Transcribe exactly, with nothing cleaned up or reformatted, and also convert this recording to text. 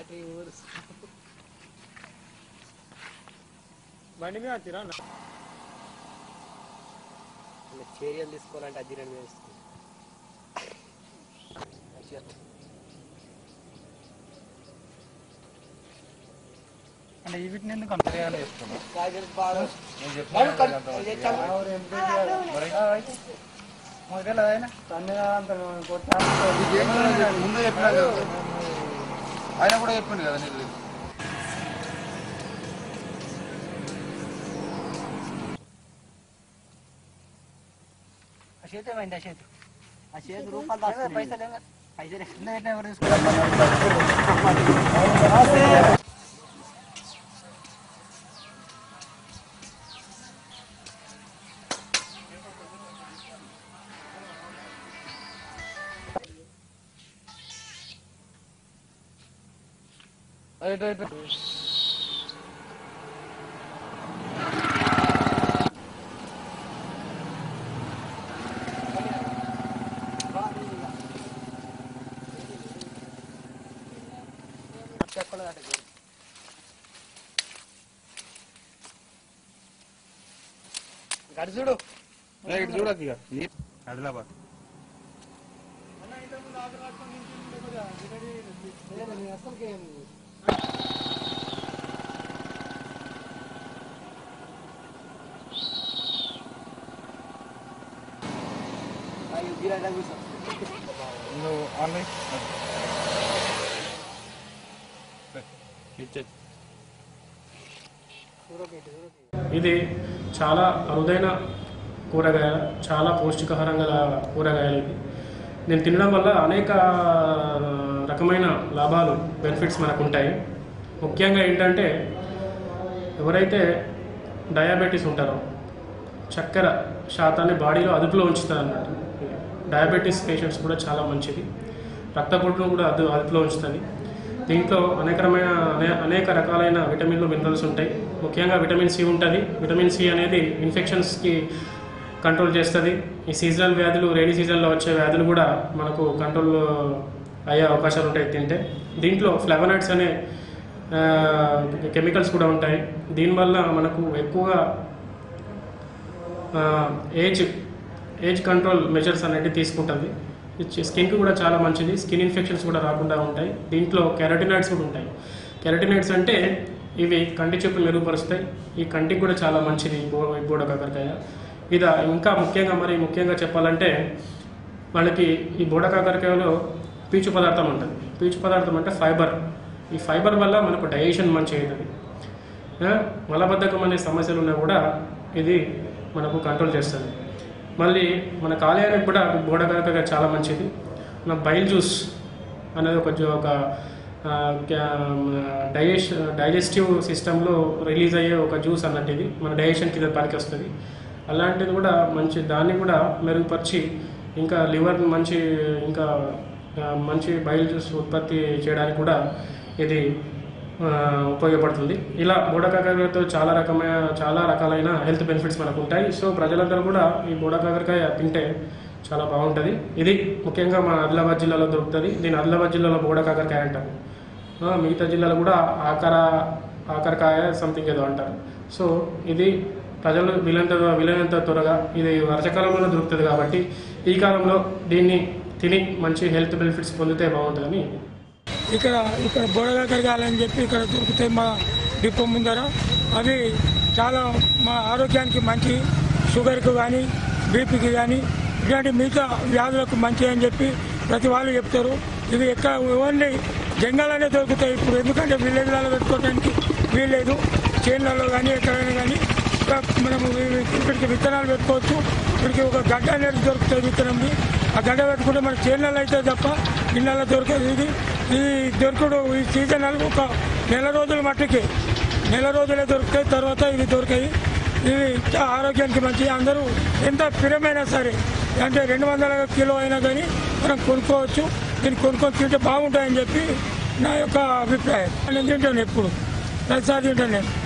బండి మీద వచ్చిరా చర్యలు తీసుకోవాలంటే అది రెండు వేసుకో అంటే ఈ వీటిని ఎందుకు అంతగా చేస్తున్నాం ముందే చెప్పినా కదా ఆయన కూడా చెప్పిండు కదా నీకు అశేత ఏమైంది అశేత అశేత రూపాయలు పైసలు పైసలు ఎవరు గడి చూడు ఇటు చూడకు ఇక ఆదిలాబాద్ నువ్వు ఆన్లైన్ ఇది చాలా అరుదైన కూరగాయ, చాలా పౌష్టికాహారం గల కూరగాయలు. ఇది నేను తినడం వల్ల అనేక రకమైన లాభాలు, బెనిఫిట్స్ మనకు ఉంటాయి. ముఖ్యంగా ఏంటంటే ఎవరైతే డయాబెటీస్ ఉంటారో చక్కెర శాతాన్ని బాడీలో అదుపులో ఉంచుతుంది అన్నట్టు. డయాబెటీస్ పేషెంట్స్ కూడా చాలా మంచిది. రక్తపోటును కూడా అదు అదుపులో ఉంచుతుంది. దీంట్లో అనేకమైన అనేక రకాలైన విటమిన్లు, మినరల్స్ ఉంటాయి. ముఖ్యంగా విటమిన్ సి ఉంటుంది. విటమిన్ సి అనేది ఇన్ఫెక్షన్స్కి కంట్రోల్ చేస్తుంది. ఈ సీజనల్ వ్యాధులు, రైనీ సీజన్లో వచ్చే వ్యాధులు కూడా మనకు కంట్రోల్ అయ్యే అవకాశాలు ఉంటాయి తింటే. దీంట్లో ఫ్లావనాయిడ్స్ అనే కెమికల్స్ కూడా ఉంటాయి. దీనివల్ల మనకు ఎక్కువగా ఏజ్ ఏజ్ కంట్రోల్ మెజర్స్ అనేవి తీసుకుంటుంది. స్కిన్కి కూడా చాలా మంచిది. స్కిన్ ఇన్ఫెక్షన్స్ కూడా రాకుండా ఉంటాయి. దీంట్లో కెరటినాయిడ్స్ కూడా ఉంటాయి. కెరటినాయిడ్స్ అంటే ఇవి కంటి చూపును మెరుగుపరుస్తాయి. ఈ కంటికి కూడా చాలా మంచిది ఈ బోడ కాకరకాయ. ఇది ఇంకా ముఖ్యంగా మరి ముఖ్యంగా చెప్పాలంటే మనకి ఈ బోడ కాకరకాయలో పీచు పదార్థం ఉంటుంది. పీచు పదార్థం అంటే ఫైబర్. ఈ ఫైబర్ వల్ల మనకు డైజెషన్ మంచిగా అవుతుంది. మలబద్ధకం అనే సమస్యలు ఉన్నా కూడా ఇది మనకు కంట్రోల్ చేస్తుంది. మళ్ళీ మన కాలేయానికి కూడా బోడ కాకరకాయ చాలా మంచిది. మన బైల్ జ్యూస్ అనేది ఒక ఒక డైజెస్ డైజెస్టివ్ సిస్టంలో రిలీజ్ అయ్యే ఒక జ్యూస్ అన్నట్టు. ఇది మన డైజెషన్ కింద పనికి వస్తుంది. అలాంటిది కూడా మంచి, దాన్ని కూడా మెరుగుపరిచి ఇంకా లివర్ మంచి ఇంకా మంచి బైల్ జ్యూస్ ఉత్పత్తి చేయడానికి కూడా ఇది ఉపయోగపడుతుంది. ఇలా బోడ కాకరకాయతో చాలా రకమైన చాలా రకాలైన హెల్త్ బెనిఫిట్స్ మనకు ఉంటాయి. సో ప్రజలందరూ కూడా ఈ బోడ కాకరకాయ తింటే చాలా బాగుంటుంది. ఇది ముఖ్యంగా మన ఆదిలాబాద్ జిల్లాలో దొరుకుతుంది. దీని ఆదిలాబాద్ జిల్లాలో బోడ కాకరకాయ అంటారు. మిగతా జిల్లాలో కూడా ఆకర ఆకరకాయ సంథింగ్ ఏదో అంటారు. సో ఇది ప్రజలు వీలంత వీలైనంత త్వరగా, ఇది వర్షాకాలంలో దొరుకుతుంది కాబట్టి ఈ కాలంలో దీన్ని తిని మంచి హెల్త్ బెనిఫిట్స్ పొందితే బాగుంటుందని. ఇక్కడ ఇక్కడ బోడ కాకరకాయలని చెప్పి ఇక్కడ దొరుకుతాయి మా డిపో ముందర. అవి చాలా మా ఆరోగ్యానికి మంచి, షుగర్కి కానీ బీపీకి కానీ ఇలాంటి మిగతా వ్యాధులకు మంచి అని చెప్పి ప్రతి వాళ్ళు చెప్తారు. ఇవి ఎక్కడ ఓన్లీ జంగల్లోనే దొరుకుతాయి ఇప్పుడు. ఎందుకంటే విలేజ్లలో పెట్టుకోవడానికి వీల్లేదు. చేన్లలో కానీ ఎక్కడైనా కానీ మనము ఇక్కడికి విత్తనాలు పెట్టుకోవచ్చు. ఇక్కడికి ఒక గడ్డ అనేది దొరుకుతుంది విత్తనంది. ఆ గడ్డ పెట్టుకుంటే మన చేన్లలో అయితే తప్ప ఇళ్ళల్లో దొరకదు. ఇది ఈ దొరకడు ఈ సీజన్ ఒక నెల రోజుల మట్టుకి నెల రోజులే దొరుకుతాయి. తర్వాత ఇవి దొరికాయి. ఇవి ఆరోగ్యానికి మంచి. అందరూ ఎంత ప్రియమైనా సరే, అంటే రెండు వందల కిలో అయినా కానీ మనం కొనుక్కోవచ్చు. దీన్ని కొనుక్కొని తింటే బాగుంటాయని చెప్పి నా యొక్క అభిప్రాయం. నేను తింటాను, ఎప్పుడు ప్రతిసారి తింటాను నేను.